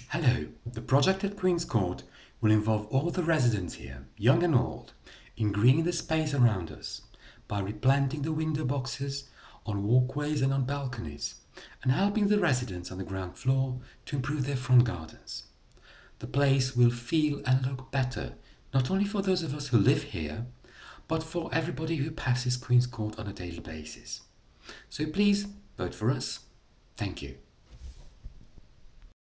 Hello, the project at Queen's Court will involve all the residents here, young and old, in greening the space around us by replanting the window boxes on walkways and on balconies, and helping the residents on the ground floor to improve their front gardens. The place will feel and look better, not only for those of us who live here, but for everybody who passes Queen's Court on a daily basis. So please vote for us. Thank you.